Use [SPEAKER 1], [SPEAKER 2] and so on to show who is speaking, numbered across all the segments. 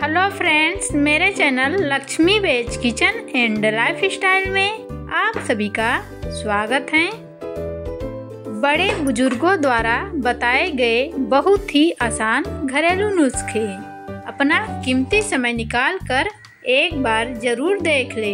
[SPEAKER 1] Hello friends, मेरे channel Lakshmi veg kitchen and life style में आप सभी का स्वागत है। बड़े बुजुर्गों द्वारा बताए गए बहुत ही आसान घरेलू नुस्खे अपना कीमती समय निकाल कर एक बार जरूर देख ले।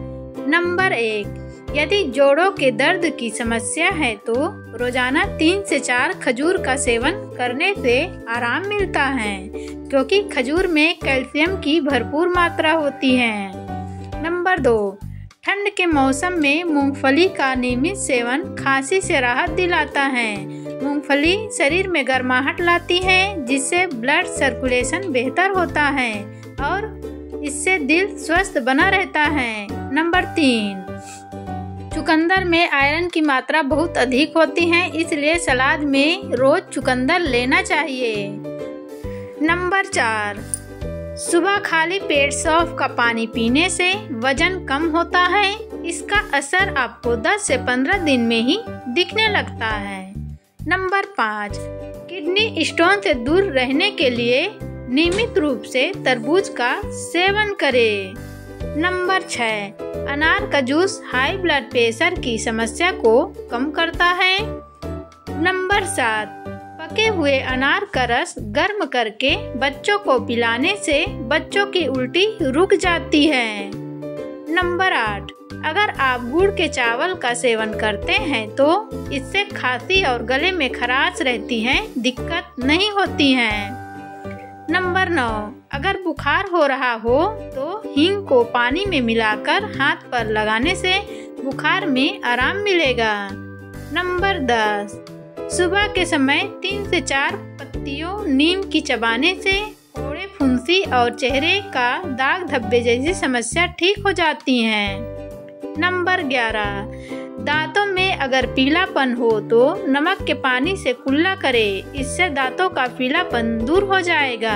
[SPEAKER 1] नंबर 1, यदि जोड़ों के दर्द की समस्या है तो रोजाना 3 से 4 खजूर का सेवन करने से आराम मिलता है, क्योंकि खजूर में कैल्शियम की भरपूर मात्रा होती है। नंबर 2, ठंड के मौसम में मूंगफली का नियमित सेवन खांसी से राहत दिलाता है। मूंगफली शरीर में गर्माहट लाती है, जिससे ब्लड सर्कुलेशन बेहतर होता है और इससे दिल स्वस्थ बना रहता है। नंबर 3, चुकंदर में आयरन की मात्रा बहुत अधिक होती है, इसलिए सलाद में रोज चुकंदर लेना चाहिए। नंबर 4, सुबह खाली पेट सौंफ का पानी पीने से वजन कम होता है। इसका असर आपको 10 से 15 दिन में ही दिखने लगता है। नंबर 5, किडनी स्टोन से दूर रहने के लिए नियमित रूप से तरबूज का सेवन करें। नंबर 6, अनार का जूस हाई ब्लड प्रेशर की समस्या को कम करता है। नंबर 7, पके हुए अनार का रस गर्म करके बच्चों को पिलाने से बच्चों की उल्टी रुक जाती है। नंबर 8, अगर आप गुड़ के चावल का सेवन करते हैं तो इससे खांसी और गले में खराश रहती है, दिक्कत नहीं होती है। नंबर 9, अगर बुखार हो रहा हो तो हींग को पानी में मिलाकर हाथ पर लगाने से बुखार में आराम मिलेगा। नंबर 10, सुबह के समय 3 से 4 पत्तियों नीम की चबाने से फोड़े, फुंसी और चेहरे का दाग धब्बे जैसी समस्या ठीक हो जाती है। नंबर 11, दांतों में अगर पीलापन हो तो नमक के पानी से कुल्ला करें, इससे दांतों का पीलापन दूर हो जाएगा।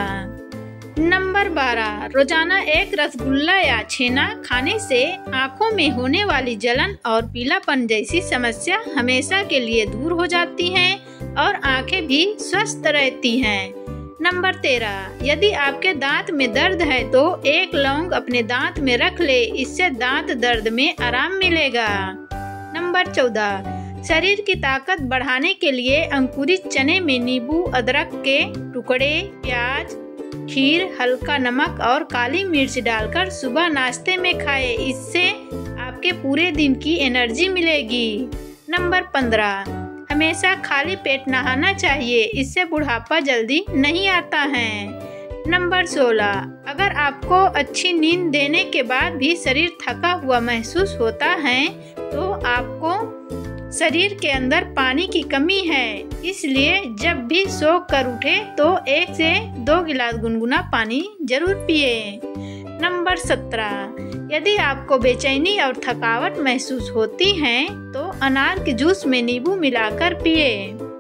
[SPEAKER 1] नंबर 12, रोजाना एक रसगुल्ला या छेना खाने से आँखों में होने वाली जलन और पीलापन जैसी समस्या हमेशा के लिए दूर हो जाती है और आँखें भी स्वस्थ रहती हैं। नंबर 13, यदि आपके दांत में दर्द है तो एक लौंग अपने दांत में रख ले, इससे दांत दर्द में आराम मिलेगा। नंबर 14, शरीर की ताकत बढ़ाने के लिए अंकुरित चने में नींबू, अदरक के टुकड़े, प्याज, खीर, हल्का नमक और काली मिर्च डालकर सुबह नाश्ते में खाएं, इससे आपके पूरे दिन की एनर्जी मिलेगी। नंबर 15, हमेशा खाली पेट नहाना चाहिए, इससे बुढ़ापा जल्दी नहीं आता है। नंबर 16, अगर आपको अच्छी नींद देने के बाद भी शरीर थका हुआ महसूस होता है तो आपको शरीर के अंदर पानी की कमी है, इसलिए जब भी सो कर उठे तो 1 से 2 गिलास गुनगुना पानी जरूर पिए। नंबर 17, यदि आपको बेचैनी और थकावट महसूस होती है तो अनार के जूस में नींबू मिलाकर पिए।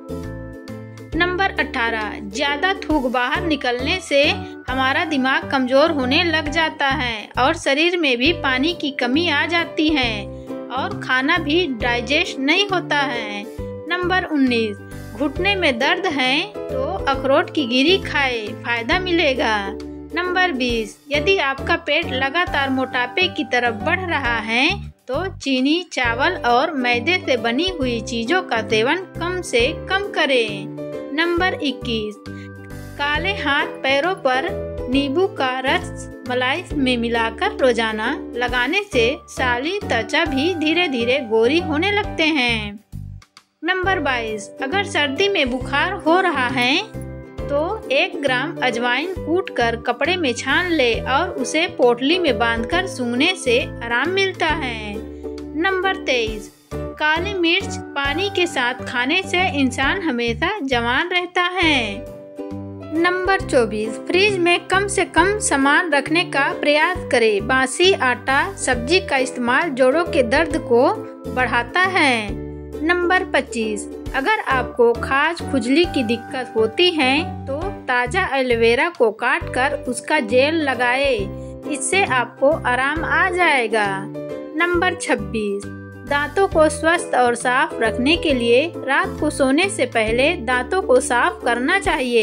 [SPEAKER 1] नंबर 18, ज्यादा थूक बाहर निकलने से हमारा दिमाग कमजोर होने लग जाता है और शरीर में भी पानी की कमी आ जाती है और खाना भी डाइजेस्ट नहीं होता है। नंबर 19, घुटने में दर्द है तो अखरोट की गिरी खाए, फायदा मिलेगा। नंबर 20, यदि आपका पेट लगातार मोटापे की तरफ बढ़ रहा है तो चीनी, चावल और मैदे से बनी हुई चीजों का सेवन कम से कम करें। नंबर 21, काले हाथ पैरों पर नींबू का रस मलाई में मिलाकर रोजाना लगाने से साली त्वचा भी धीरे धीरे गोरी होने लगते हैं। नंबर 22, अगर सर्दी में बुखार हो रहा है तो 1 ग्राम अजवाइन कूटकर कपड़े में छान ले और उसे पोटली में बांधकर सूंघने से आराम मिलता है। नंबर 23, काली मिर्च पानी के साथ खाने से इंसान हमेशा जवान रहता है। नंबर 24, फ्रिज में कम से कम सामान रखने का प्रयास करें। बासी आटा, सब्जी का इस्तेमाल जोड़ों के दर्द को बढ़ाता है। नंबर 25, अगर आपको खाज खुजली की दिक्कत होती है तो ताजा एलोवेरा को काटकर उसका जेल लगाए, इससे आपको आराम आ जाएगा। नंबर 26, दांतों को स्वस्थ और साफ रखने के लिए रात को सोने से पहले दांतों को साफ करना चाहिए।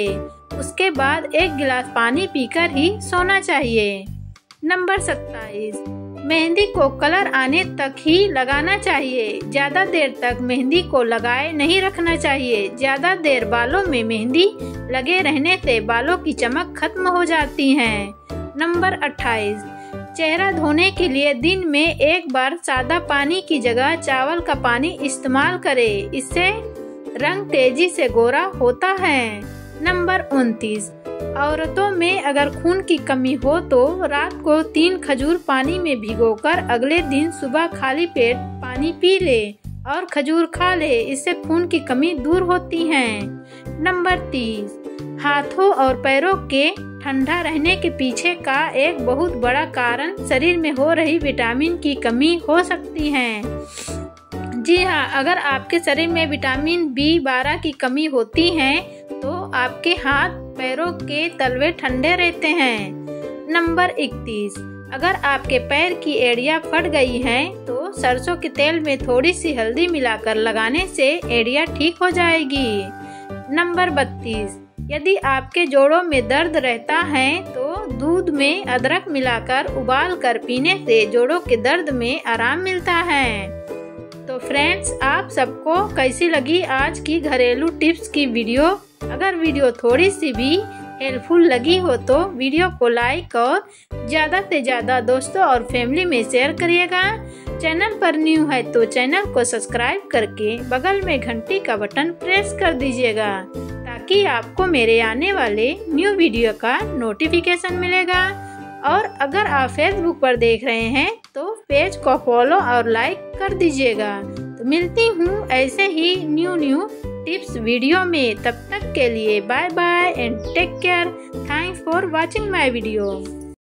[SPEAKER 1] उसके बाद 1 गिलास पानी पीकर ही सोना चाहिए। नंबर 27, मेहंदी को कलर आने तक ही लगाना चाहिए। ज़्यादा देर तक मेहंदी को लगाए नहीं रखना चाहिए। ज़्यादा देर बालों में मेहंदी लगे रहने से बालों की चमक खत्म हो जाती है। नंबर 28, चेहरा धोने के लिए दिन में 1 बार सादा पानी की जगह चावल का पानी इस्तेमाल करें। इससे रंग तेजी से गोरा होता है। नंबर 29, औरतों में अगर खून की कमी हो तो रात को 3 खजूर पानी में भिगोकर अगले दिन सुबह खाली पेट पानी पी ले और खजूर खा ले। इससे खून की कमी दूर होती है। नंबर 30, हाथों और पैरों के ठंडा रहने के पीछे का एक बहुत बड़ा कारण शरीर में हो रही विटामिन की कमी हो सकती है। जी हाँ, अगर आपके शरीर में विटामिन B12 की कमी होती है तो आपके हाथ पैरों के तलवे ठंडे रहते हैं। नंबर 31, अगर आपके पैर की एड़ियाँ फट गई हैं तो सरसों के तेल में थोड़ी सी हल्दी मिलाकर लगाने से एड़ियाँ ठीक हो जाएगी। नंबर 32, यदि आपके जोड़ों में दर्द रहता है तो दूध में अदरक मिलाकर उबाल कर पीने से जोड़ों के दर्द में आराम मिलता है। तो फ्रेंड्स, आप सबको कैसी लगी आज की घरेलू टिप्स की वीडियो? अगर वीडियो थोड़ी सी भी हेल्पफुल लगी हो तो वीडियो को लाइक और ज़्यादा से ज़्यादा दोस्तों और फैमिली में शेयर करिएगा। चैनल पर न्यू है तो चैनल को सब्सक्राइब करके बगल में घंटी का बटन प्रेस कर दीजिएगा ताकि आपको मेरे आने वाले न्यू वीडियो का नोटिफिकेशन मिलेगा। और अगर आप फेसबुक पर देख रहे हैं तो पेज को फॉलो और लाइक कर दीजिएगा। तो मिलती हूँ ऐसे ही न्यू टिप्स वीडियो में। तब तक के लिए bye bye and take care. Thanks for watching my video.